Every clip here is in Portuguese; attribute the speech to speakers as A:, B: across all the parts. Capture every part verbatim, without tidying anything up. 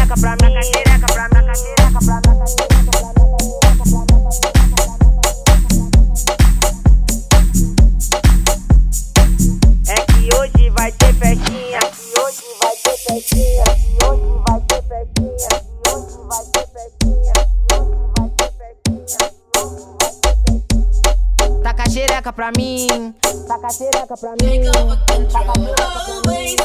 A: xereca pra mim, taca xereca pra mim, taca xereca pra mim. É que hoje vai ter festinha, é que hoje vai ter festinha, é que hoje vai ter festinha, é que hoje vai ter festinha, é que hoje vai ter festinha, é que hoje vai ter festinha. Taca xereca pra mim, taca xereca pra mim, taca xereca pra mim.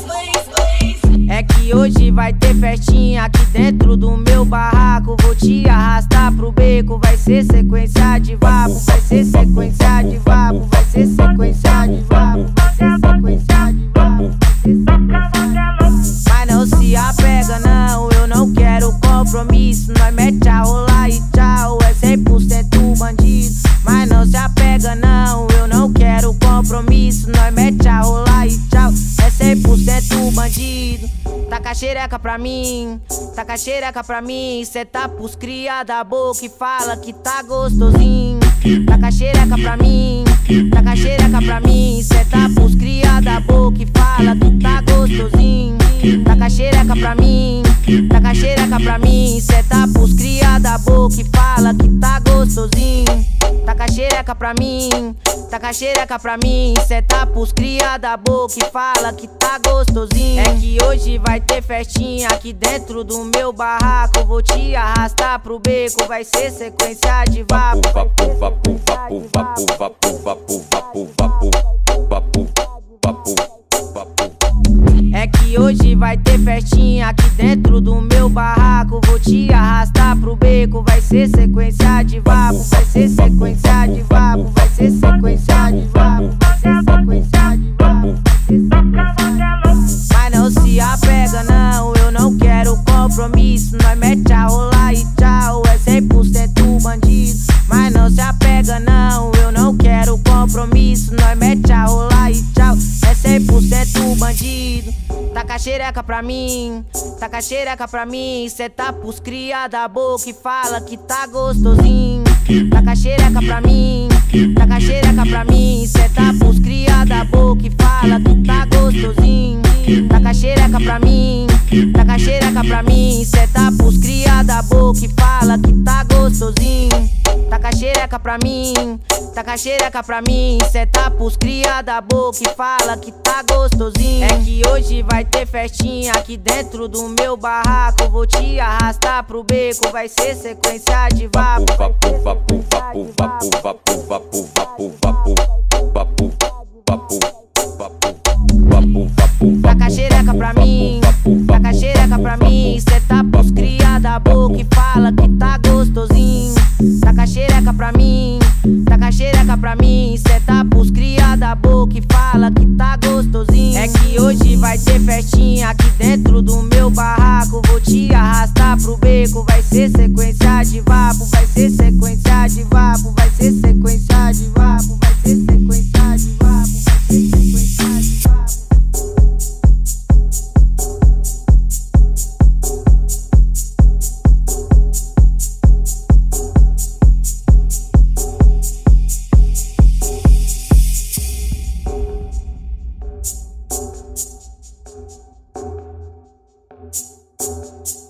A: É que hoje vai ter festinha aqui dentro do meu barraco. Vou te arrastar pro beco, vai ser sequência de vapo, vai ser sequência de vapo, vai ser sequência de vapo, vai ser sequência de vapo, vai ser sequência de vapo. Mas não se apega não, eu não quero compromisso. Nós mete a rolar e tchau, é cem por cento bandido. Mas não se apega não, eu não quero compromisso. Nós mete a rolar e tchau, é cem por cento bandido. Taca xereca pra mim, taca xereca pra mim. Cê tá pros cria da boca e fala que tá gostosinho. Taca xereca pra mim, taca xereca pra mim. Cê tá pros cria da boca e fala que tá gostosinho. Taca xereca pra mim, taca xereca pra mim. Cê tá pros cria da boca e fala que tá gostosinho. Taca xereca pra mim, taca xereca pra mim. Cê tá pros cria da boca e fala que tá gostosinho. É que hoje vai ter festinha aqui dentro do meu barraco. Vou te arrastar pro beco, vai ser sequência de vapo.
B: Vapo, vapo, vapo, vapo, vapo, vapo, vapo, vapo, vapo, vapo, vapo.
A: É que hoje vai ter festinha aqui dentro do meu barraco. Vou te arrastar pro beco, vai ser sequência de vapo, vai ser sequência de vapo, vai ser sequência de vapo, vai ser sequência de vapo, vai ser sequência de vapo. Mas não se apega não, eu não quero compromisso. Nós mete a rolar e tchau, é cem por cento bandido. Mas não se apega não, eu não quero compromisso. Nós mete a rolar e tchau, é cem por cento bandido. Taca xereca pra mim, taca xereca pra mim. Cê tá pros cria da boca e fala que tá gostosinho. Taca xereca pra mim, taca xereca pra mim. Cê tá pros cria da boca e fala que tá gostosinho. Taca xereca pra mim, taca xereca pra mim. Cê tá pros cria da boca e fala que tá gostosinho. Taca xereca pra mim, taca xereca pra mim. Cê tá pros cria da boca e fala que tá gostosinho. É que hoje vai ter festinha aqui dentro do meu barraco. Vou te arrastar pro beco, vai ser sequência de vapo.
B: Vapo, vapo, vapo, vapo, vapo, vapo, vapo, vapo, vapo, vapo, vapo, vapo, vapo.
A: Taca xereca pra mim, taca xereca pra mim. Cê tá pros cria da boca e fala que tá gostosinho. Taca xereca pra mim, taca xereca pra mim. Cê tá pros cria da boca e fala que tá gostosinho. É que hoje vai ter festinha aqui dentro do meu barraco. Vou te arrastar pro beco, vai ser sequência de vapo, vai ser sequência de vapo, vai ser sequência de vapo, vai ser sequência de vapo, vai ser sequência de vapo.
B: We'll be right back.